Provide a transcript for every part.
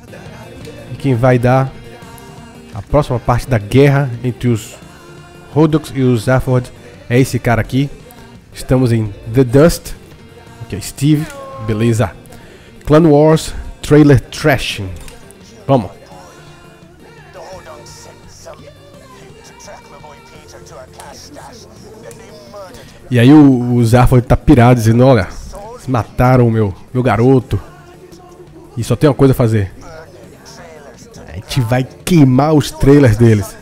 E quem vai dar a próxima parte da guerra entre os Rhodoks e os Zaphod é esse cara aqui. Estamos em The Dust. Aqui é Steve. Beleza. Clan Wars Trailer Trashing. Vamos. E aí o Zaphod tá pirado, dizendo: olha, eles mataram o meu garoto. E só tem uma coisa a fazer. A gente vai queimar os trailers deles.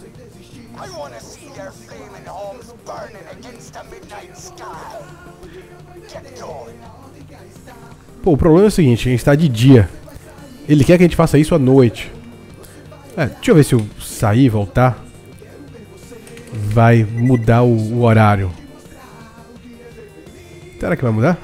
Pô, o problema é o seguinte, a gente tá de dia. Ele quer que a gente faça isso à noite. Deixa eu ver se eu sair e voltar vai mudar o horário. Será que vai mudar?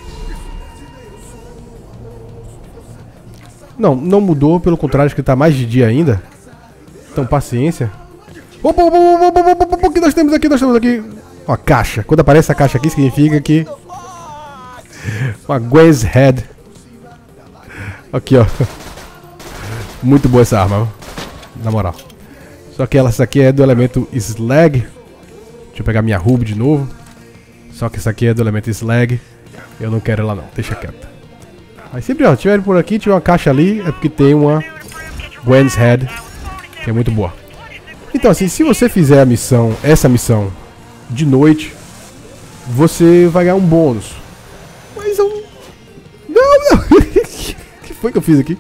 Não, não mudou, pelo contrário, acho que tá mais de dia ainda. Então, paciência. Opa, o que nós temos aqui? Nós temos aqui uma caixa. Quando aparece a caixa aqui, significa que... uma Gwen's Head. Aqui, ó. Muito boa essa arma, na moral. Só que essa aqui é do elemento Slag. Deixa eu pegar minha Ruby de novo. Só que essa aqui é do elemento Slag. Eu não quero ela não, deixa quieto. Mas sempre, ó, tiver por aqui, tiver uma caixa ali, é porque tem uma Gwen's Head, que é muito boa. Então assim, se você fizer a missão, essa missão de noite, você vai ganhar um bônus. Mas eu... Não! O que foi que eu fiz aqui?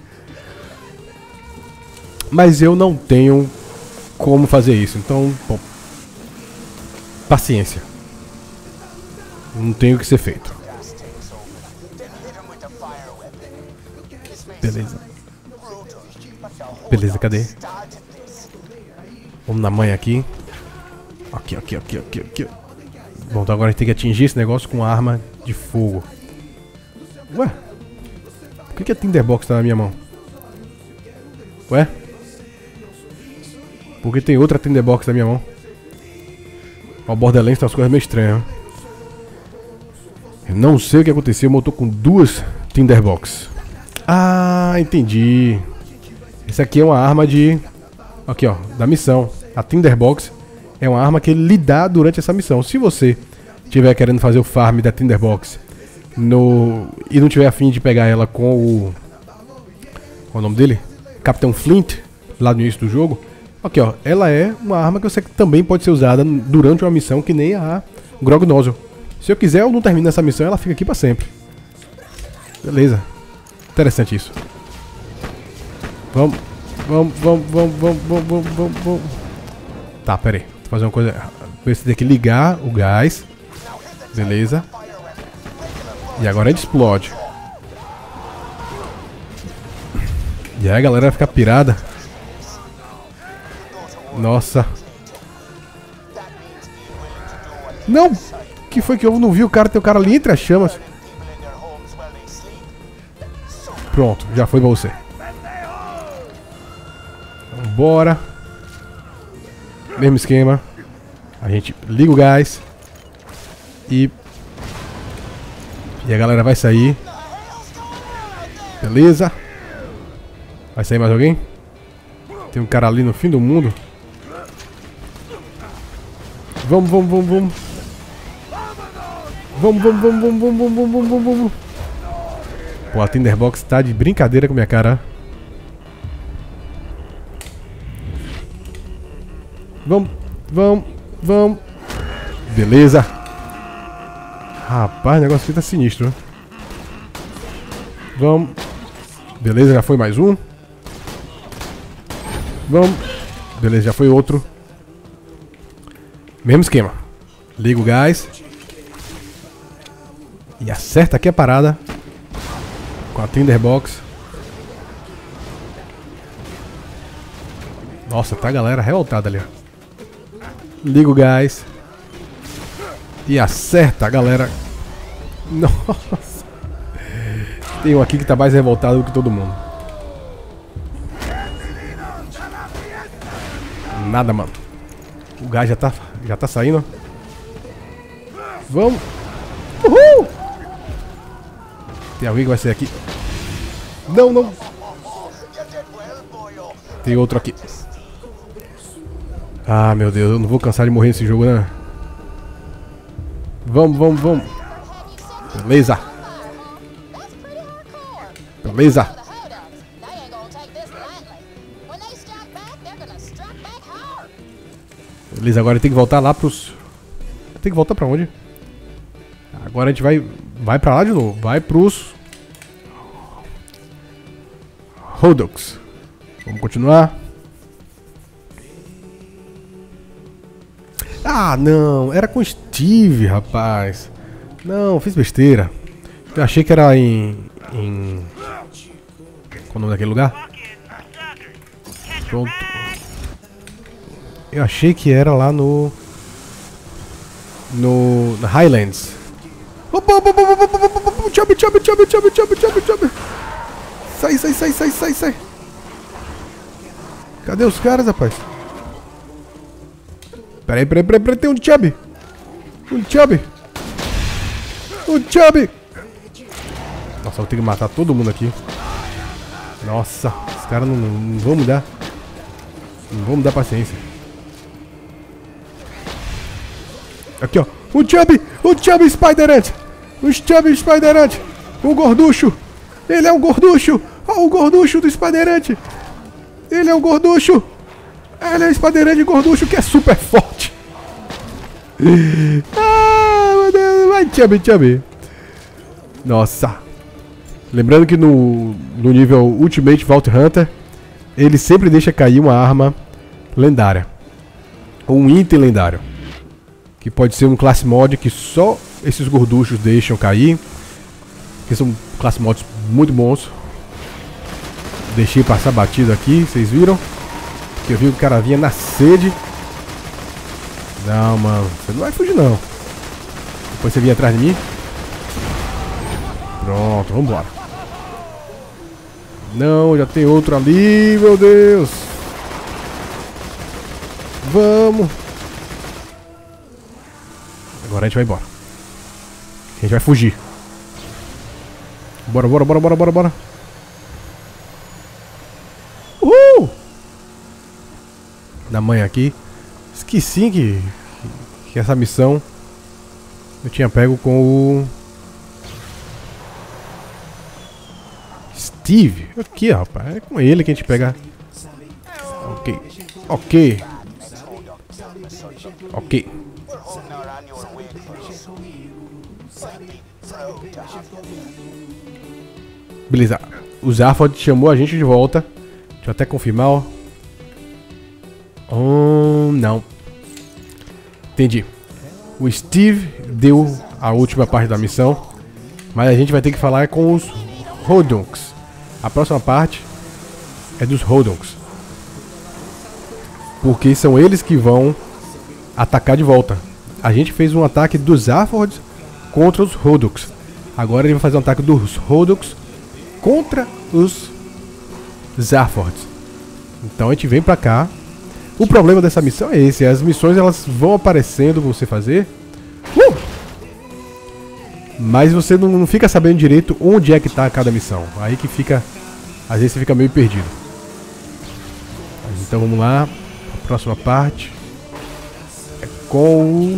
Mas eu não tenho como fazer isso, então, bom, paciência. Não tem o que ser feito. Beleza. Beleza, cadê? Vamos na manha aqui. Aqui. Bom, então agora a gente tem que atingir esse negócio com arma de fogo. Ué? Por que a Tinderbox tá na minha mão? Ué? Porque tem outra Tinderbox na minha mão. O Borderlands tem umas coisas meio estranhas. Eu não sei o que aconteceu, mas eu tô com duas Tinderbox. Ah, entendi. Esse aqui é uma arma de... Aqui, ó, da missão. A Tinderbox é uma arma que ele lhe dá durante essa missão. Se você estiver querendo fazer o farm da Tinderbox e não tiver a fim de pegar ela com o... Qual é o nome dele? Capitão Flint, lá no início do jogo. Aqui, ó, ela é uma arma que você também pode ser usada durante uma missão, que nem a Grog Nozzle. Se eu quiser, eu não termino essa missão, ela fica aqui pra sempre. Beleza. Interessante isso. Vamos. Tá, pera aí. Vou fazer uma coisa. Ver se tem que ligar o gás. Beleza. E agora a gente explode. E aí a galera vai ficar pirada. Nossa. Não! Que foi que eu não vi o cara? Tem o cara ali entre as chamas. Pronto, já foi pra você. Bora. Mesmo esquema. A gente liga o gás. E a galera vai sair. Beleza. Vai sair mais alguém? Tem um cara ali no fim do mundo. Vamos. Vamos. Pô, a Tinderbox tá de brincadeira com minha cara. Vamos. Beleza. Rapaz, o negócio aqui tá sinistro, né? Vamos. Beleza, já foi mais um. Vamos. Beleza, já foi outro. Mesmo esquema. Liga o gás. E acerta aqui a parada. Com a Tinderbox. Nossa, tá a galera revoltada ali, ó. Liga o gás. E acerta a galera. Nossa. Tem um aqui que tá mais revoltado do que todo mundo. Nada, mano. O gás já tá saindo. Vamos. Uhul! Tem alguém que vai sair aqui. Não. Tem outro aqui. Ah, meu Deus, eu não vou cansar de morrer nesse jogo, né? Vamos, vamos, vamos. Beleza. Beleza. Beleza, agora tem que voltar lá pros... Tem que voltar pra onde? Agora a gente vai pra lá de novo. Vai pros... Hodoks. Vamos continuar. Ah, não. Era com Steve, rapaz. Não, fiz besteira. Eu achei que era em... Qual é o nome daquele lugar? Pronto. Eu achei que era lá no Highlands. Opa, opa, opa, opa, opa, opa, opa, chub, chub, chub, chub, chub, chub, chub. Sai, sai, sai, sai, sai, sai. Cadê os caras, rapaz? Peraí, peraí, peraí, peraí, tem um chub. Um chub. Um chub. Nossa, eu vou ter que matar todo mundo aqui. Nossa, os caras não vão me dar. Não vão me dar paciência. Aqui, ó. Um Chubby Spider-Ant. Um Chubby Spider-Ant. Um gorducho. Ele é um gorducho. Ó, o gorducho do Spider-Ant. Ele é um gorducho. Ele é um Spider-Ant gorducho que é super forte. Ah, meu Deus. Vai, Chubby. Nossa. Lembrando que no nível Ultimate Vault Hunter, ele sempre deixa cair uma arma lendária. Ou um item lendário. Que pode ser um classe mod que só esses gorduchos deixam cair. Que são classe mods muito bons. Deixei passar batido aqui, vocês viram? Que eu vi que o cara vinha na sede. Não, mano, você não vai fugir não. Depois você vinha atrás de mim. Pronto, vambora. Não, já tem outro ali, meu Deus. Vamos. Agora a gente vai embora. A gente vai fugir. Bora, bora, bora, bora, bora, bora. Da manhã aqui. Esqueci que essa missão eu tinha pego com o Steve. Aqui, rapaz. É com ele que a gente pega. Ok. Ok. Ok. Beleza. O Zaphod chamou a gente de volta. Deixa eu até confirmar, ó. Não. Entendi. O Steve deu a última parte da missão. Mas a gente vai ter que falar com os Hodunks. A próxima parte é dos Hodunks. Porque são eles que vão atacar de volta. A gente fez um ataque dos Zaphods contra os Hodunks. Agora ele vai fazer um ataque dos Hodunks contra os Zaphods. Então a gente vem pra cá. O problema dessa missão é esse. As missões elas vão aparecendo pra você fazer. Mas você não fica sabendo direito onde é que tá cada missão. Aí que fica... Às vezes você fica meio perdido. Então vamos lá. A próxima parte é com...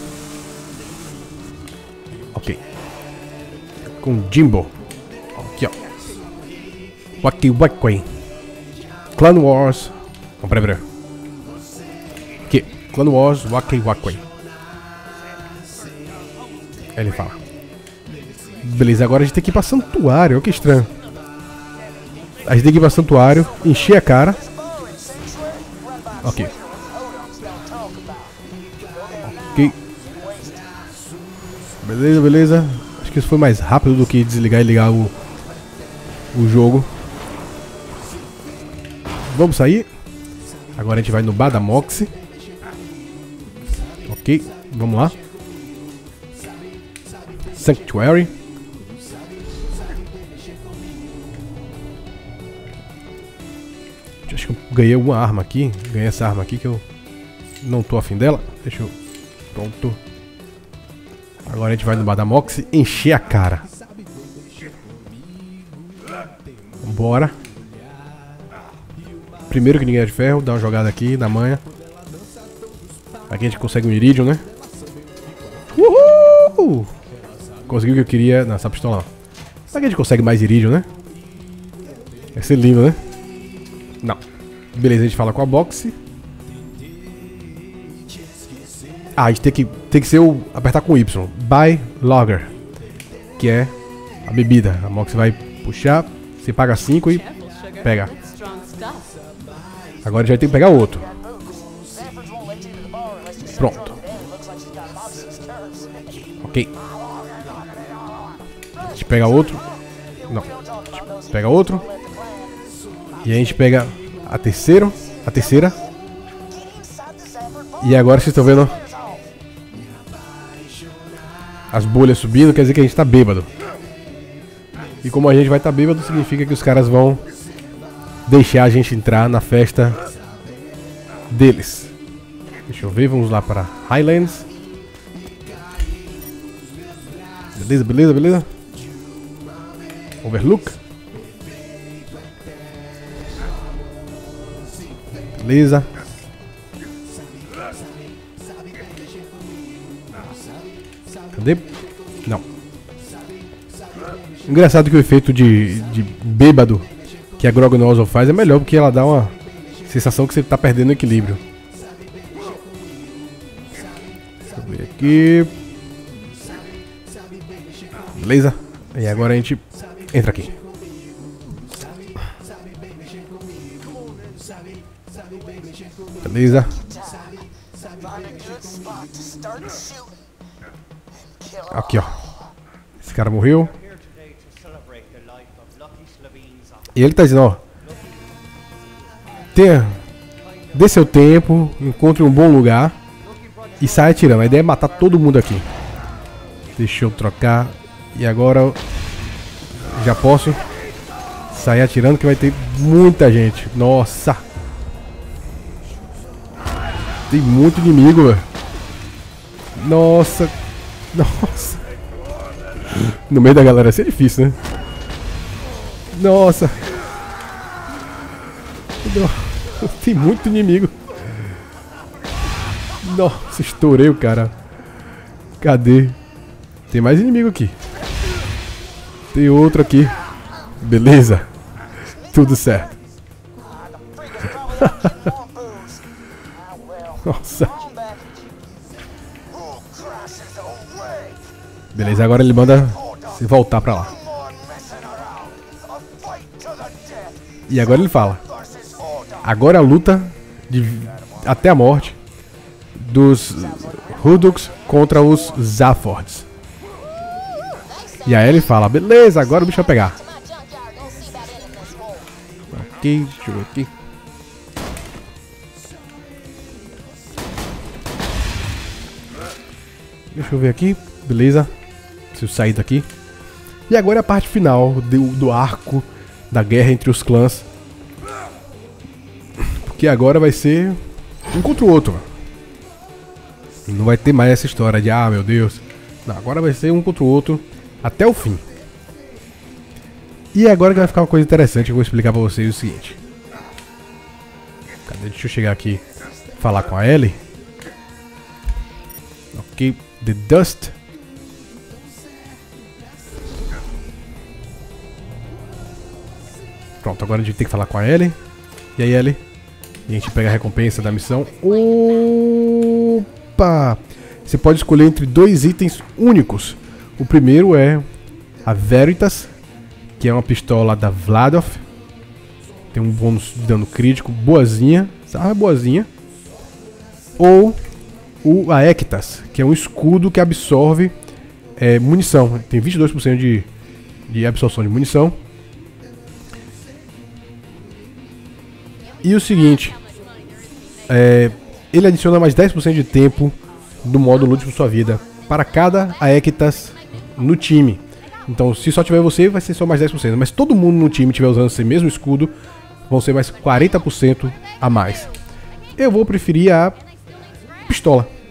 Ok. Com Jimbo. Aqui, ó. Waki. Clan Wars. Não, peraí. Aqui. Clan Wars, Waki. Ele fala. Beleza, agora a gente tem que ir pra santuário. Olha que estranho. A gente tem que ir pra santuário, encher a cara. Ok. Ok. Beleza, beleza. Acho que isso foi mais rápido do que desligar e ligar o jogo. Vamos sair. Agora a gente vai no bar da Moxie. Ok, vamos lá. Sanctuary. Acho que eu ganhei uma arma aqui. Ganhei essa arma aqui que eu não tô afim dela. Deixa eu... Pronto. Agora a gente vai no bar da Moxie encher a cara. Bora. primeiro que ninguém é de ferro. Dá uma jogada aqui na manha. Aqui a gente consegue um Iridium, né? Uhul! Conseguiu o que eu queria nessa pistola. Será que a gente consegue mais Iridium, né? Vai ser lindo, né? Não. Beleza, a gente fala com a boxe. Ah, a gente tem que ser o... apertar com Y. Buy Lager. Que é a bebida. A boxe vai puxar. Você paga 5 e pega. Agora a gente vai ter que pegar outro. Pronto. Ok. A gente pega outro. Não. A gente pega outro. E a gente pega a terceira. E agora vocês estão vendo as bolhas subindo, quer dizer que a gente tá bêbado. E como a gente vai estar bêbado, significa que os caras vão deixar a gente entrar na festa deles. Deixa eu ver, vamos lá para Highlands. Beleza, beleza, beleza. Overlook. Beleza. Cadê? Não. Engraçado que o efeito de bêbado que a Grog Nozzle faz é melhor, porque ela dá uma sensação que você tá perdendo o equilíbrio. Deixa eu ver aqui. Beleza? E agora a gente entra aqui. Beleza? Aqui, ó. Esse cara morreu. E ele tá dizendo, ó. Dê seu tempo, encontre um bom lugar e saia atirando. A ideia é matar todo mundo aqui. Deixa eu trocar. E agora eu já posso sair atirando, que vai ter muita gente. Nossa! Tem muito inimigo, velho. Nossa! Nossa! No meio da galera assim é difícil, né? Nossa! Tem muito inimigo. Nossa, estourei o cara. Cadê? Tem mais inimigo aqui. Tem outro aqui. Beleza. Tudo certo. Nossa. Beleza, agora ele manda se voltar pra lá. E agora ele fala: agora a luta até a morte dos Hurdugs contra os Zaffords. E aí ele fala: beleza, agora o bicho vai pegar. Ok, deixa eu ver aqui. Deixa eu ver aqui, beleza. Deixa eu sair daqui. E agora é a parte final do arco da guerra entre os clãs. Porque agora vai ser um contra o outro. Não vai ter mais essa história de, ah, meu Deus. Não, agora vai ser um contra o outro até o fim. E agora que vai ficar uma coisa interessante, eu vou explicar pra vocês o seguinte. Cadê? Deixa eu chegar aqui e falar com a Ellie. Ok, The Dust. Pronto, agora a gente tem que falar com a Ellie. E aí, Ellie? E a gente pega a recompensa da missão. Opa! Você pode escolher entre 2 itens únicos. O primeiro é a Veritas, que é uma pistola da Vladov. Tem um bônus de dano crítico, boazinha. Ah, boazinha. Ou a Ektas, que é um escudo que absorve munição. Tem 22% de absorção de munição. E o seguinte, ele adiciona mais 10% de tempo no modo Lute por sua vida para cada Aequitas no time. Então, se só tiver você, vai ser só mais 10%. Mas todo mundo no time tiver usando esse mesmo escudo, vão ser mais 40% a mais. Eu vou preferir a pistola.